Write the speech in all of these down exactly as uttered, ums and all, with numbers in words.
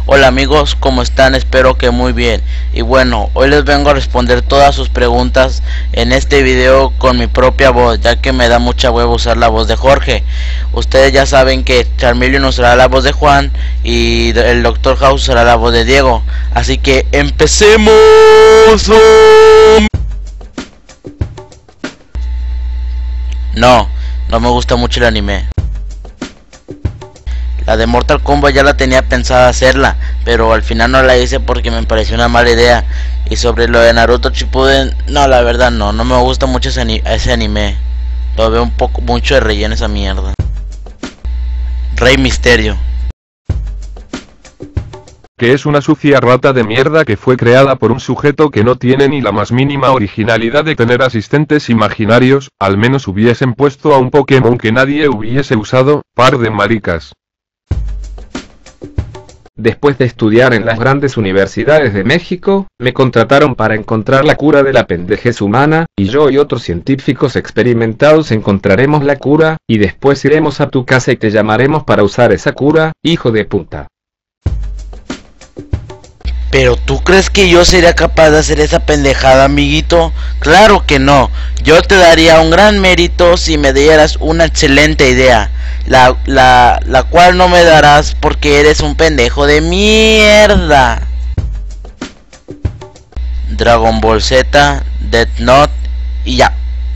Hola amigos, ¿cómo están? Espero que muy bien. Y bueno, hoy les vengo a responder todas sus preguntas en este video con mi propia voz, ya que me da mucha hueva usar la voz de Jorge. Ustedes ya saben que Charmeleon usará la voz de Juan y el doctor House usará la voz de Diego. Así que empecemos. No, no me gusta mucho el anime. La de Mortal Kombat ya la tenía pensada hacerla, pero al final no la hice porque me pareció una mala idea. Y sobre lo de Naruto Shippuden, no, la verdad no, no me gusta mucho ese, ani ese anime. Lo veo un poco mucho de relleno esa mierda. Rey Misterio. Que es una sucia rata de mierda que fue creada por un sujeto que no tiene ni la más mínima originalidad de tener asistentes imaginarios. Al menos hubiesen puesto a un Pokémon que nadie hubiese usado, par de maricas. Después de estudiar en las grandes universidades de México, me contrataron para encontrar la cura de la pendejez humana, y yo y otros científicos experimentados encontraremos la cura, y después iremos a tu casa y te llamaremos para usar esa cura, hijo de puta. Pero ¿tú crees que yo sería capaz de hacer esa pendejada, amiguito? Claro que no. Yo te daría un gran mérito si me dieras una excelente idea, la, la, la cual no me darás porque eres un pendejo de mierda. Dragon Ball Z, Death Note y ya.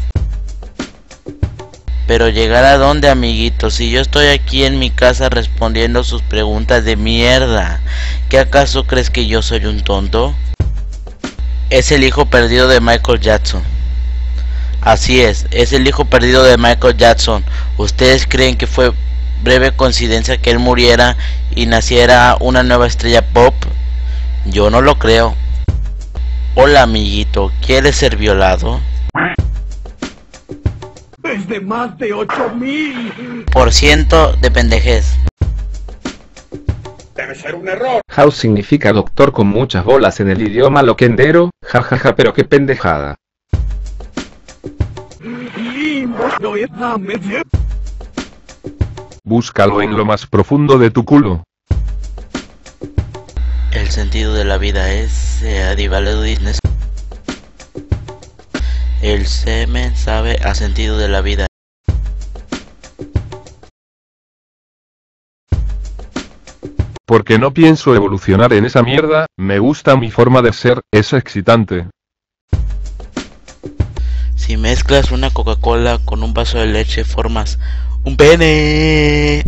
Pero llegar a dónde, amiguito, si yo estoy aquí en mi casa respondiendo sus preguntas de mierda. ¿Qué acaso crees que yo soy un tonto? Es el hijo perdido de Michael Jackson. Así es, es el hijo perdido de Michael Jackson. ¿Ustedes creen que fue breve coincidencia que él muriera y naciera una nueva estrella pop? Yo no lo creo. Hola amiguito, ¿quieres ser violado? Es de más de ocho mil por ciento de pendejez. Debe ser un error. House significa doctor con muchas bolas en el idioma loquendero, jajaja, ja, ja, pero qué pendejada. Búscalo en lo más profundo de tu culo. El sentido de la vida es eh, Divaledo Disney. El semen sabe a sentido de la vida. Porque no pienso evolucionar en esa mierda, me gusta mi forma de ser, es excitante. Si mezclas una Coca-Cola con un vaso de leche formas un pene.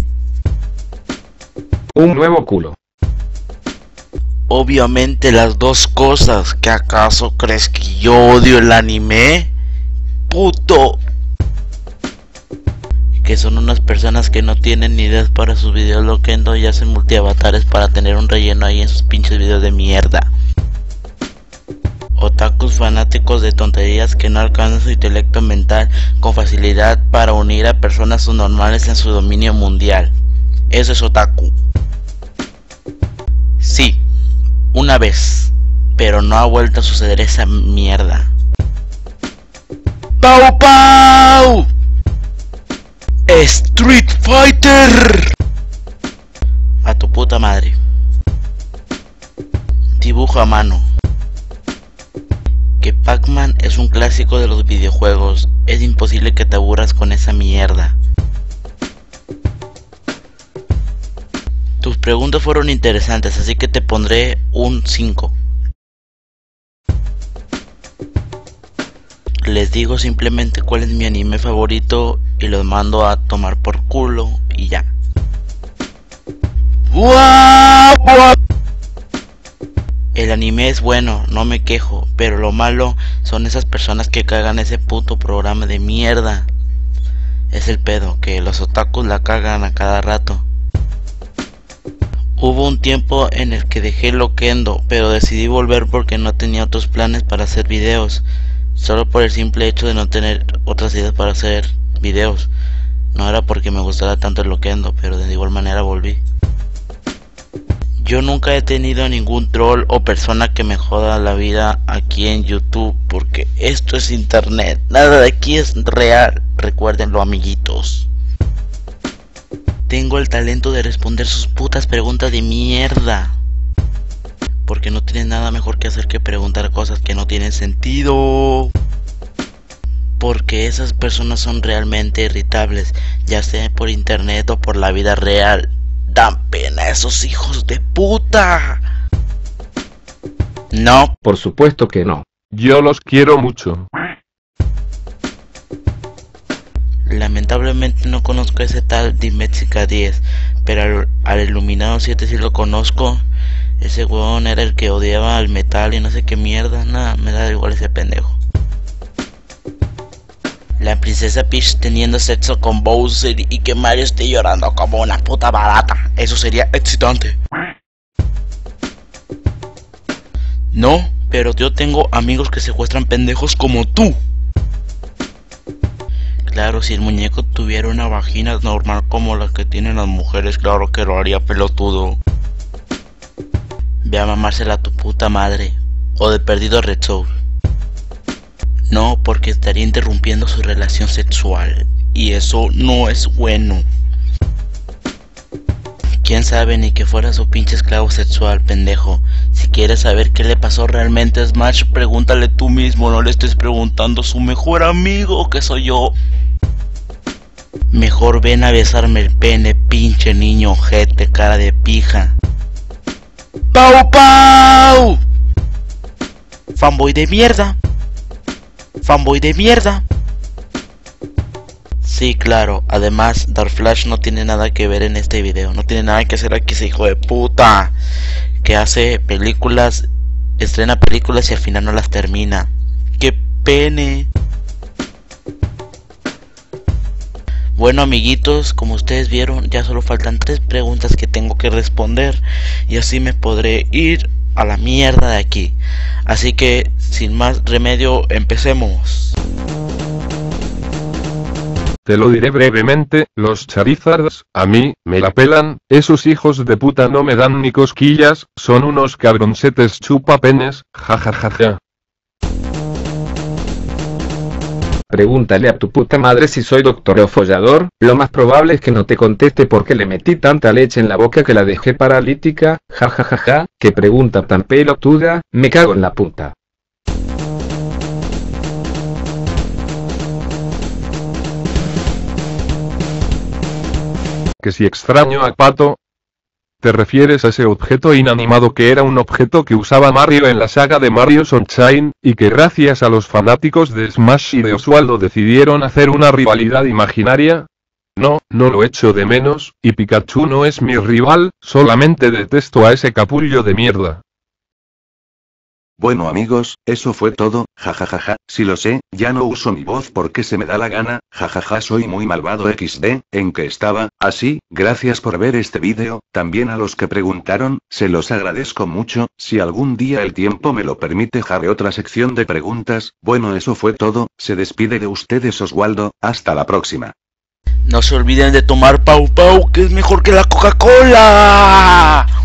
Un nuevo culo. Obviamente las dos cosas. ¿Qué acaso crees que yo odio el anime? Puto. Que son unas personas que no tienen ni ideas para sus videos loquendo y hacen multiavatares para tener un relleno ahí en sus pinches videos de mierda. Otakus fanáticos de tonterías que no alcanzan su intelecto mental con facilidad para unir a personas subnormales en su dominio mundial. Eso es otaku. Sí, una vez, pero no ha vuelto a suceder esa mierda. ¡Pau Pau! Street Fighter. A tu puta madre. Dibujo a mano. Que Pac-Man es un clásico de los videojuegos. Es imposible que te aburras con esa mierda. Tus preguntas fueron interesantes, así que te pondré un cinco. Les digo simplemente cuál es mi anime favorito y los mando a tomar por culo y ya. El anime es bueno, no me quejo, pero lo malo son esas personas que cagan ese puto programa de mierda. Es el pedo, que los otakus la cagan a cada rato. Hubo un tiempo en el que dejé Loquendo, pero decidí volver porque no tenía otros planes para hacer videos. Solo por el simple hecho de no tener otras ideas para hacer videos. No era porque me gustara tanto el Loquendo, pero de igual manera volví. Yo nunca he tenido ningún troll o persona que me joda la vida aquí en YouTube, porque esto es internet, nada de aquí es real, recuérdenlo amiguitos. Tengo el talento de responder sus putas preguntas de mierda. porque no tienes nada mejor que hacer que preguntar cosas que no tienen sentido. Porque esas personas son realmente irritables, ya sea por internet o por la vida real. Dan pena esos hijos de puta. No. Por supuesto que no. Yo los quiero mucho. Lamentablemente no conozco a ese tal Dimexica diez, pero al, al Iluminado siete sí lo conozco. Ese huevón era el que odiaba al metal y no sé qué mierda. Nada, me da igual ese pendejo. La princesa Peach teniendo sexo con Bowser y que Mario esté llorando como una puta barata. Eso sería excitante. No, pero yo tengo amigos que secuestran pendejos como tú. Claro, si el muñeco tuviera una vagina normal como la que tienen las mujeres, claro que lo haría, pelotudo. Ve a mamársela a tu puta madre. O de perdido Red Soul. No, porque estaría interrumpiendo su relación sexual. Y eso no es bueno. Quién sabe ni que fuera su pinche esclavo sexual, pendejo. Si quieres saber qué le pasó realmente a Smash, pregúntale tú mismo. No le estés preguntando a su mejor amigo, que soy yo. Mejor ven a besarme el pene, pinche niño ojete, cara de pija. ¡Pau, pau! Fanboy de mierda. Fanboy de mierda. Sí, claro, además Dark Flash no tiene nada que ver en este video. No tiene nada que hacer aquí ese hijo de puta que hace películas, estrena películas y al final no las termina. ¡Qué pene! Bueno, amiguitos, como ustedes vieron, ya solo faltan tres preguntas que tengo que responder y así me podré ir a la mierda de aquí. Así que, sin más remedio, empecemos. Te lo diré brevemente, los Charizards, a mí, me la pelan, esos hijos de puta no me dan ni cosquillas, son unos cabroncetes chupapenes, jajajaja. Pregúntale a tu puta madre si soy doctor o follador, lo más probable es que no te conteste porque le metí tanta leche en la boca que la dejé paralítica, jajajaja, que pregunta tan pelotuda, me cago en la puta. Que si extraño a Pato. ¿Te refieres a ese objeto inanimado que era un objeto que usaba Mario en la saga de Mario Sunshine, y que gracias a los fanáticos de Smash y de Oswaldo decidieron hacer una rivalidad imaginaria? No, no lo echo de menos, y Pikachu no es mi rival, solamente detesto a ese capullo de mierda. Bueno amigos, eso fue todo, jajajaja, si lo sé, ya no uso mi voz porque se me da la gana, jajaja soy muy malvado equis de, ¿en qué estaba? Así, gracias por ver este vídeo, también a los que preguntaron, se los agradezco mucho, si algún día el tiempo me lo permite haré otra sección de preguntas, bueno eso fue todo, se despide de ustedes Oswaldo, hasta la próxima. No se olviden de tomar Pau Pau, que es mejor que la Coca-Cola.